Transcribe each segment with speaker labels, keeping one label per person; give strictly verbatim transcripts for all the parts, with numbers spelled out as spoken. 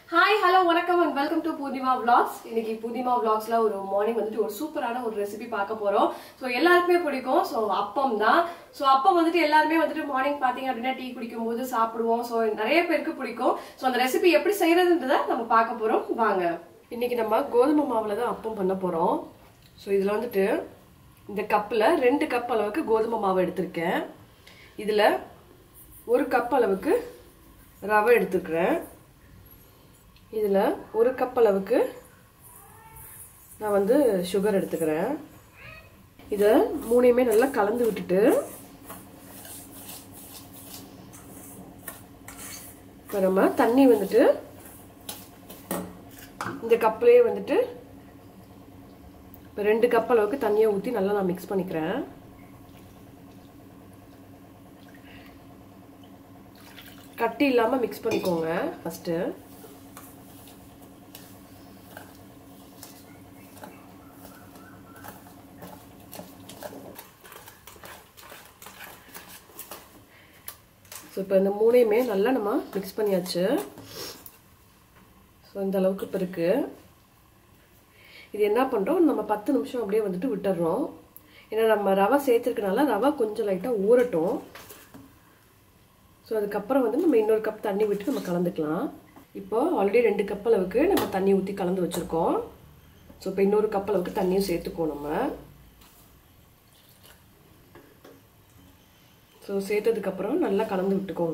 Speaker 1: Hi, hello, welcome and welcome to Poornima Vlogs. இன்னைக்கு Poornima Vlogsல ஒரு morning வந்துட்டு ஒரு சூப்பரான ஒரு ரெசிபி பார்க்க போறோம். சோ எல்லாருக்குமே பிடிக்கும். சோ அப்பம் தான். சோ அப்பம் வந்துட்டு எல்லாரும் வந்துட்டு மார்னிங் பாத்தீங்க அப்படினா டீ குடிக்கும்போது சாப்பிடுவோம். சோ நிறைய பேருக்கு பிடிக்கும். சோ அந்த ரெசிபி எப்படி செய்யறதுன்றதை நம்ம பார்க்க போறோம். வாங்க. இன்னைக்கு நம்ம கோதுமை மாவுல தான் அப்பம் பண்ண போறோம். சோ இதுல வந்துட்டு இந்த கப்ல ரெண்டு கப் அளவுக்கு கோதுமை மாவு எடுத்துர்க்கேன். இதுல ஒரு கப் அளவுக்கு ரவை எடுத்துக்கிறேன். இதுல ஒரு கப் அளவுக்கு நான் வந்து சுகர் எடுத்துக்கிறேன். இத மூணையுமே நல்லா கலந்து விட்டுட்டு இப்ப நம்ம தண்ணி வந்துட்டு இந்த கப்லயே வந்துட்டு இப்ப ரெண்டு கப் அளவுக்கு தண்ணியை ஊத்தி நல்லா நான் மிக்ஸ் பண்ணிக்கிறேன். கட்டி இல்லாம மிக்ஸ் பண்ணிக்கோங்க ஃபர்ஸ்ட். ஸோ இப்போ இந்த மூணையுமே நல்லா நம்ம மிக்ஸ் பண்ணியாச்சு. ஸோ இந்த அளவுக்கு இப்போ இருக்கு. இது என்ன பண்ணுறோம், நம்ம பத்து நிமிஷம் அப்படியே வந்துட்டு விட்டுடுறோம். ஏன்னா நம்ம ரவை சேர்த்துருக்கனால ரவை கொஞ்சம் லைட்டாக ஊறட்டும். ஸோ அதுக்கப்புறம் வந்து நம்ம இன்னொரு கப் தண்ணி விட்டு நம்ம கலந்துக்கலாம். இப்போ ஆல்ரெடி ரெண்டு கப் அளவுக்கு நம்ம தண்ணி ஊற்றி கலந்து வச்சுருக்கோம். ஸோ இப்போ இன்னொரு கப் அளவுக்கு தண்ணியும் சேர்த்துக்குவோம் நம்ம. ஸோ சேர்த்ததுக்கப்புறம் நல்லா கலந்து விட்டுக்கோங்க.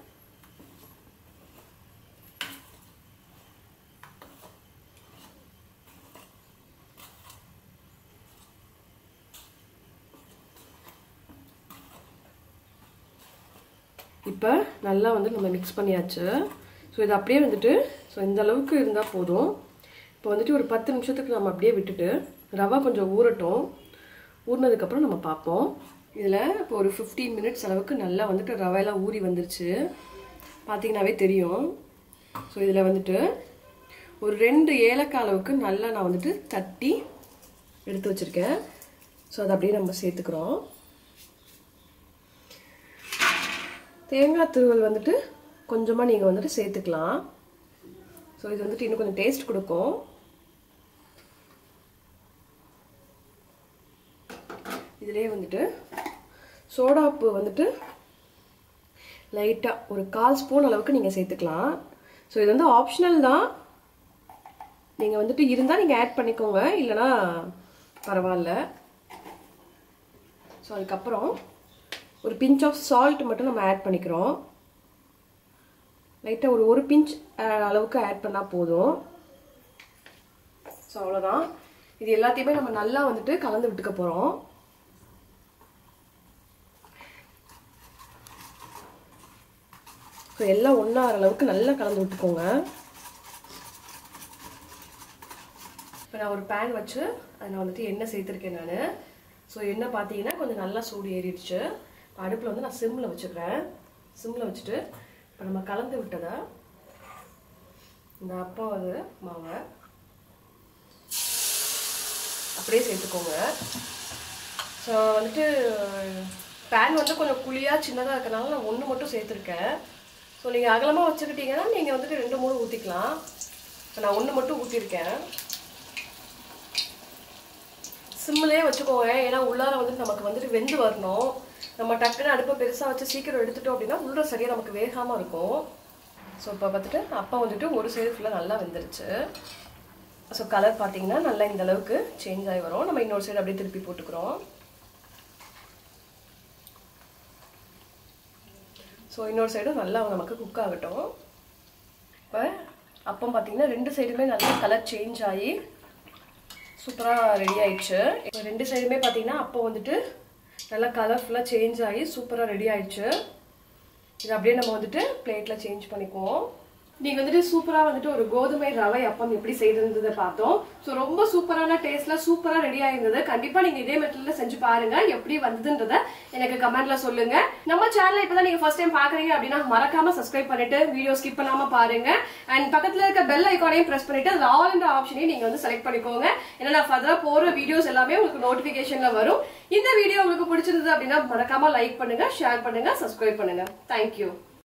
Speaker 1: இப்போ நல்லா வந்து நம்ம மிக்ஸ் பண்ணியாச்சு. ஸோ இது அப்படியே வந்துட்டு ஸோ இந்த அளவுக்கு இருந்தால் போதும். இப்போ வந்துட்டு ஒரு பத்து நிமிஷத்துக்கு நம்ம அப்படியே விட்டுட்டு ரவை கொஞ்சம் ஊறட்டும். ஊறினதுக்கப்புறம் நம்ம பார்ப்போம். இதில் இப்போ ஒரு ஃபிஃப்டீன் மினிட்ஸ் அளவுக்கு நல்லா வந்துட்டு ரவையெல்லாம் ஊறி வந்துருச்சு, பார்த்தீங்கன்னாவே தெரியும். ஸோ இதில் வந்துட்டு ஒரு ரெண்டு ஏலக்காய் அளவுக்கு நல்லா நான் வந்துட்டு தட்டி எடுத்து வச்சுருக்கேன். ஸோ அதை அப்படியே நம்ம சேர்த்துக்கிறோம். தேங்காய் துருவல் வந்துட்டு கொஞ்சமாக நீங்கள் வந்துட்டு சேர்த்துக்கலாம். ஸோ இது வந்துட்டு இன்னும் கொஞ்சம் டேஸ்ட் கொடுக்கும். இதிலே வந்துட்டு சோடாப்பு வந்துட்டு லைட்டாக ஒரு கால் ஸ்பூன் அளவுக்கு நீங்கள் சேர்த்துக்கலாம். ஸோ இது வந்து ஆப்ஷனல் தான், நீங்கள் வந்துட்டு இருந்தால் நீங்கள் ஆட் பண்ணிக்கோங்க, இல்லைனா பரவாயில்ல. ஸோ அதுக்கப்புறம் ஒரு பிஞ்ச் ஆஃப் சால்ட் மட்டும் நம்ம ஆட் பண்ணிக்கிறோம். லைட்டாக ஒரு ஒரு பிஞ்ச் அளவுக்கு ஆட் பண்ணால் போதும். ஸோ அவ்வளோதான். இது எல்லாத்தையுமே நம்ம நல்லா வந்துட்டு கலந்து விட்டுக்க போகிறோம். ஸோ எல்லாம் ஒன்றாகிற அளவுக்கு நல்லா கலந்து விட்டுக்கோங்க. இப்போ நான் ஒரு பேன் வச்சு அதில் வந்துட்டு எண்ணெய் சேர்த்துருக்கேன் நான். ஸோ எண்ணெய் பார்த்தீங்கன்னா கொஞ்சம் நல்லா சூடு ஏறிடுச்சு. இப்போ அடுப்பில் வந்து நான் சிம்மில் வச்சுக்கிறேன். சிம்மில் வச்சுட்டு இப்போ நம்ம கலந்து விட்டதை இந்த அப்பம் வந்து மாவை அப்படியே சேர்த்துக்கோங்க. ஸோ வந்துட்டு பேன் வந்து கொஞ்சம் குழியாக சின்னதாக இருக்கிறனால நான் ஒன்று மட்டும் சேர்த்துருக்கேன். ஸோ நீங்கள் அகலமாக வச்சுக்கிட்டீங்கன்னா நீங்கள் வந்துட்டு ரெண்டு மூணு ஊற்றிக்கலாம். ஸோ நான் ஒன்று மட்டும் ஊற்றிருக்கேன். சிம்மிலே வச்சுக்கோங்க, ஏன்னா உள்ளார வந்துட்டு நமக்கு வந்துட்டு வெந்து வரணும். நம்ம டக்குன்னு அடுப்பை பெருசாக வச்சு சீக்கிரம் எடுத்துட்டோம் அப்படின்னா உள்ள சரியாக நமக்கு வேகாமல் இருக்கும். ஸோ இப்போ பார்த்துட்டு அப்போ வந்துட்டு ஒரு சைடு ஃபுல்லாக நல்லா வெந்துருச்சு. ஸோ கலர் பார்த்தீங்கன்னா நல்லா இந்த அளவுக்கு சேஞ்ச் ஆகி வரும். நம்ம இன்னொரு சைடு அப்படியே திருப்பி போட்டுக்கிறோம். ஸோ இன்னொரு சைடும் நல்லா நமக்கு குக் ஆகட்டும். இப்போ அப்பம் பார்த்தீங்கன்னா ரெண்டு சைடுமே நல்லா கலர் சேஞ்ச் ஆகி சூப்பராக ரெடி ஆயிடுச்சு. இப்போ ரெண்டு சைடுமே பார்த்தீங்கன்னா அப்போ வந்துட்டு நல்லா கலர்ஃபுல்லாக சேஞ்ச் ஆகி சூப்பராக ரெடி ஆயிடுச்சு. இது அப்படியே நம்ம வந்துட்டு பிளேட்டில் சேஞ்ச் பண்ணிக்குவோம். நீங்க வந்துட்டு சூப்பரா வந்துட்டு ஒரு கோதுமை ரவை அப்பம் எப்படி செய்யறதுன்றதை பார்த்தோம். ஸோ ரொம்ப சூப்பரான டேஸ்ட்ல சூப்பரா ரெடி ஆயிருந்தது. கண்டிப்பா நீங்க இதே மெத்தட்ல செஞ்சு பாருங்க, எப்படி வந்ததுன்றத எனக்கு கமெண்ட்ல சொல்லுங்க. நம்ம சேனலை இப்பதான் நீங்க ஃபர்ஸ்ட் டைம் பாக்குறீங்க அப்படின்னா மறக்காம சப்ஸ்கிரைப் பண்ணிட்டு வீடியோ ஸ்கிப் பண்ணாம பாருங்க. அண்ட் பக்கத்துல இருக்க பெல் ஐகானையும் பிரஸ் பண்ணிட்டு அது ஆல் என்ற ஆப்ஷனையும் நீங்க வந்து செலக்ட் பண்ணிக்கோங்க. ஏன்னா நான் ஃபர்தரா போற வீடியோஸ் எல்லாமே உங்களுக்கு நோட்டிபிகேஷன்ல வரும். இந்த வீடியோ உங்களுக்கு பிடிச்சிருந்தது அப்படின்னா மறக்காம லைக் பண்ணுங்க, ஷேர் பண்ணுங்க, சப்ஸ்கிரைப் பண்ணுங்க. தேங்க்யூ.